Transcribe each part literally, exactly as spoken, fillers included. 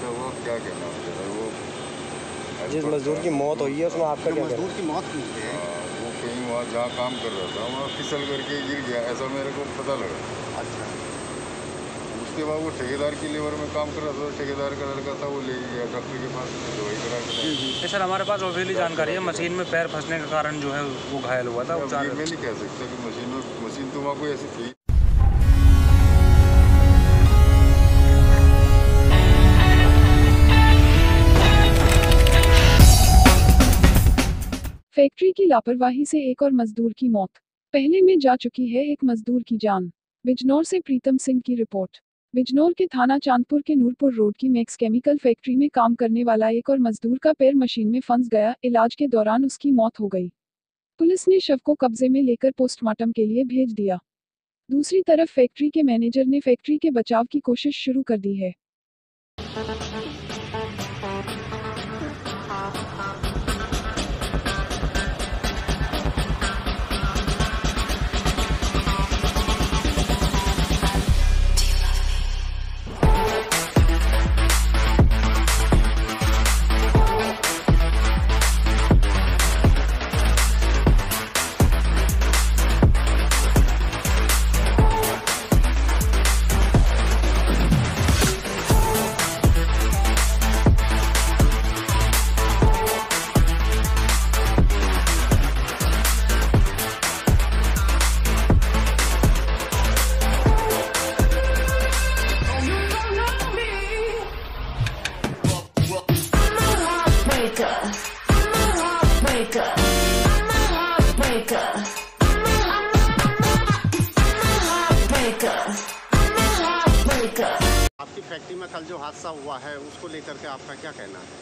तो वो क्या कहना है वो जिस मजदूर की मौत हुई है उसमें आपका क्या मजदूर की मौत हुई है, वो कहीं वहाँ जहाँ काम कर रहा था वहाँ फिसल करके गिर गया, ऐसा मेरे को पता लगा। अच्छा, उसके बाद वो ठेकेदार की लेबर में काम कर रहा था, ठेकेदार का लड़का था, वो ले गया डॉक्टर के पास, दवाई करा के। सर हमारे पास ऑफिशियली जानकारी है मशीन में पैर फंसने के कारण जो है वो घायल हुआ था। मैं नहीं कह सकता कि मशीन में मशीन तो वहाँ कोई ऐसी थी। फैक्ट्री की लापरवाही से एक और मजदूर की मौत। पहले में जा चुकी है एक मजदूर की जान। बिजनौर से प्रीतम सिंह की रिपोर्ट। बिजनौर के थाना चांदपुर के नूरपुर रोड की मैक्स केमिकल फैक्ट्री में काम करने वाला एक और मजदूर का पैर मशीन में फंस गया। इलाज के दौरान उसकी मौत हो गई। पुलिस ने शव को कब्जे में लेकर पोस्टमार्टम के लिए भेज दिया। दूसरी तरफ फैक्ट्री के मैनेजर ने फैक्ट्री के बचाव की कोशिश शुरू कर दी है। आपकी फैक्ट्री में कल जो हादसा हुआ है उसको लेकर के आपका क्या कहना है?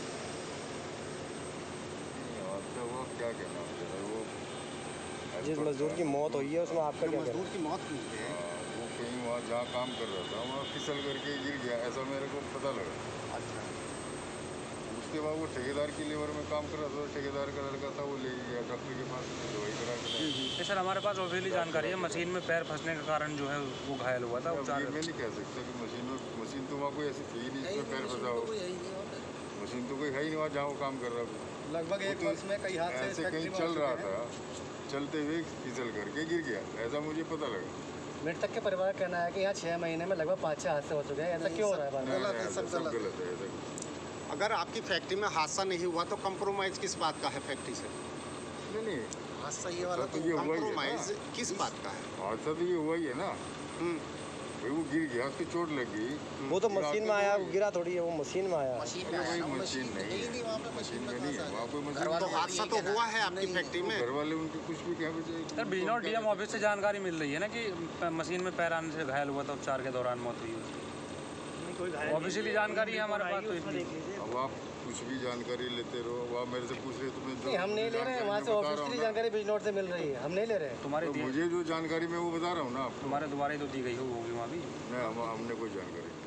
तो वो क्या कहना है वो जिस मजदूर की मौत हुई है उसमें आपका क्या मजदूर की मौत हुई है, वो कहीं वहाँ जहाँ काम कर रहा था वहाँ फिसल करके गिर गया, ऐसा मेरे को पता लगा। अच्छा, उसके बाद वो ठेकेदार की लेबर में काम कर रहा था, ठेकेदार का लड़का था, वो ले गया डॉक्टर के पास, दवाई करा के। सर हमारे पास ऑफिशियली जानकारी है मशीन में पैर फंसने के कारण जो है वो घायल हुआ था। मैं नहीं कह सकता कि मशीन में मशीन तो वहाँ कोई ऐसी थी नहीं जिसमें पैर फंसा हो। मशीन तो कोई है ही नहीं वहाँ जहाँ वो काम कर रहा था। लगभग एक वर्ष में कई हादसे ऐसे कहीं चल रहा था, चलते हुए फिसल करके गिर गया, ऐसा मुझे पता लगा। मृतक के परिवार का कहना है कि यहाँ छः महीने में लगभग पाँच छः हादसे हो चुके हैं। ऐसा क्यों हो रहा है? गलत है, सब गलत है ऐसा। अगर आपकी फैक्ट्री में हादसा नहीं हुआ तो कंप्रोमाइज किस बात का है फैक्ट्री से? नहीं नहीं, हादसा ये वाला तो कंप्रोमाइज किस बात का है? हादसा तो ये हुआ ही है ना, वो गिर गया, उसकी चोट लगी। वो तो मशीन में आया, वो गिरा थोड़ी है, वो मशीन में आया। मशीन में आया, मशीन नहीं है, मशीन में नहीं है, वहाँ कोई मशीन। तो हादसा तो हुआ है आपकी फैक्ट्री में। घर वाले उनके कुछ भी कह बचे। सर बिजनौर डीएम ऑफिस से जानकारी मिल रही है ना कि मशीन में पैर आने से घायल हुआ था, उपचार के दौरान मौत हुई उसकी। ऑफिशियली जानकारी है हमारे पास। तो अब आप कुछ भी जानकारी लेते रहो, वो आप मेरे से पूछ रहे तुम्हें जो नहीं, हम नहीं ले रहे हैं, वहाँ से ऑफिशियली जानकारी बिजनौर से मिल रही है, हम नहीं ले रहे हैं। तुम्हारे मुझे जो जानकारी मैं वो बता रहा हूँ ना आपको। तुम्हारे दोबारा तो दी गई होगी वहाँ भी। नहीं, हम हमने कोई जानकारी